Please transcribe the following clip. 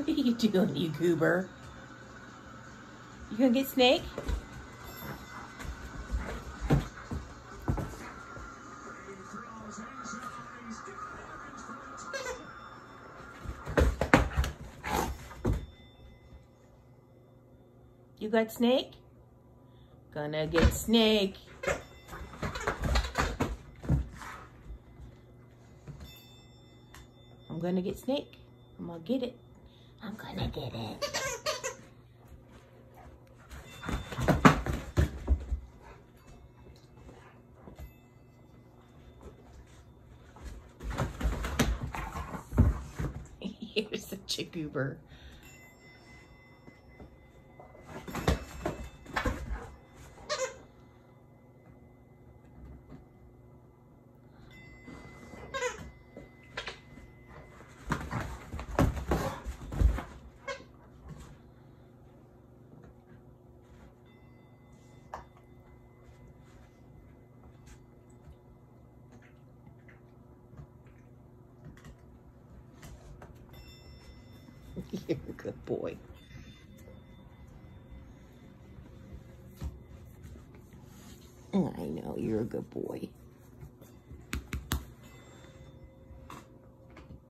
What are you doing, you goober? You gonna get Snake? You got Snake? Gonna get Snake. I'm gonna get Snake. I'm gonna get it. I'm gonna get it. You're such a goober. You're a good boy. I know, you're a good boy.